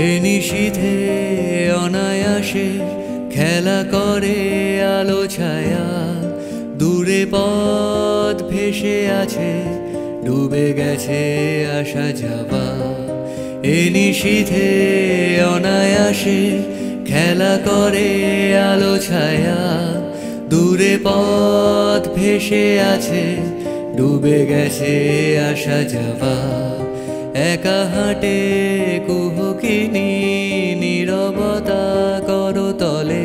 এ নিশীথে অনায়াসে খেলা করে আলো ছায়া, দূরে পথ ভেসে আছে, ডুবে গেছে আসা যাওয়া। এ নিশীথে অনায়াসে খেলা করে আলো ছায়া, দূরে পথ ভেসে আছে, ডুবে গেছে আসা যাওয়া। একা হাঁটে কুহকিনী নীরবতা করতলে,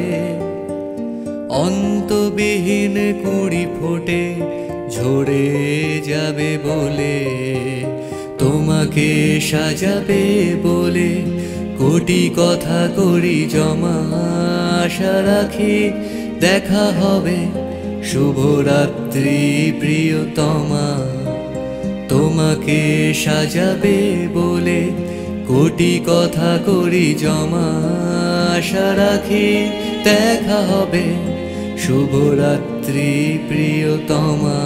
অন্তবিহীন কুড়ি ফোটে ঝরে যাবে বলে, তোমাকে সাজাবে বলে কোটি কথা করি জমা। আশা রাখি দেখা হবে, শুভরাত্রি প্রিয়তমা। তোমাকে সাজাবে বলে কোটি কথা করি জমা। আশা রাখি দেখা হবে, শুভরাত্রি প্রিয়তমা।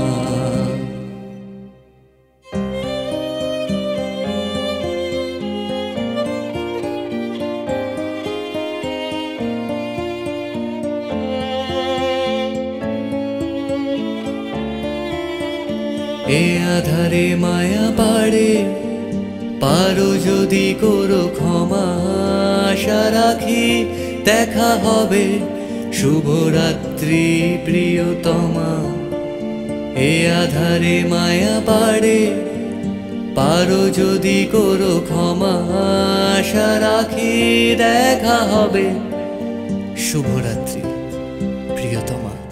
এ আধারে মায়া পাড়ে পারো যদি করো ক্ষমা। আশা রাখি দেখা হবে, শুভরাত্রি প্রিয়তমা। এ আধারে মায়া পাড়ে পারো যদি করো ক্ষমা। আশা রাখি দেখা হবে, শুভরাত্রি প্রিয়তমা।